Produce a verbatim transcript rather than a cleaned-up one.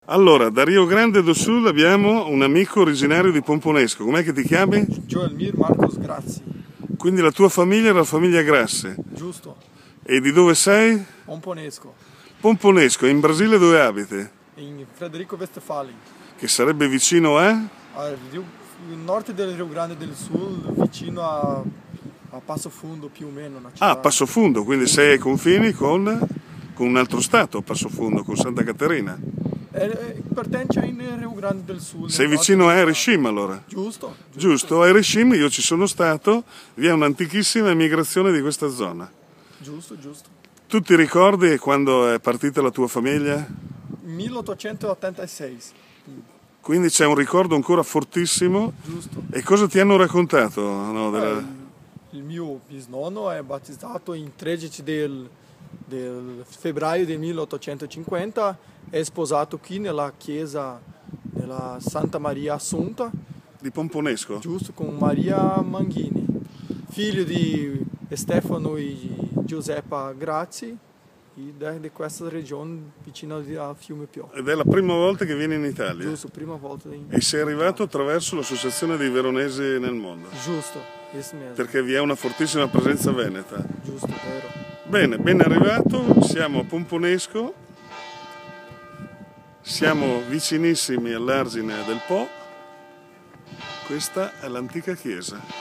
Allora, da Rio Grande do Sul abbiamo un amico originario di Pomponesco. Com'è che ti chiami? Joelmir Marcos Grazi. Quindi la tua famiglia è la famiglia Grasse. Giusto. E di dove sei? Pomponesco. Pomponesco, in Brasile dove abiti? In Frederico Westphalen. Che sarebbe vicino a? Al Rio, nord del Rio Grande del Sul, vicino a, a Passo Fundo più o meno. Una città. Ah, Passo Fundo, quindi sei ai confini con, con un altro stato, Passo Fundo, con Santa Caterina. Pertence in Rio Grande del Sul. Sei vicino a Erechim allora? Giusto. Giusto, Giusto, a Erechim io ci sono stato, vi è un'antichissima emigrazione di questa zona. Giusto, giusto. Tu ti ricordi quando è partita la tua famiglia? milleottocentottantasei. Quindi c'è un ricordo ancora fortissimo. Giusto. E cosa ti hanno raccontato? No, della... eh, il mio bisnonno è battezzato in tredici del, del febbraio del milleottocentocinquanta, è sposato qui nella chiesa della Santa Maria Assunta. Di Pomponesco? Giusto, con Maria Manghini, figlio di Stefano e Giuseppa Grazi, di questa regione vicino al fiume Pio. Ed è la prima volta che vieni in Italia? Giusto, prima volta in E sei arrivato attraverso l'associazione dei veronesi nel mondo? Giusto, questo mesmo. Perché vi è una fortissima presenza veneta? Giusto, vero. Bene, ben arrivato, siamo a Pomponesco, siamo vicinissimi all'argine del Po, questa è l'antica chiesa.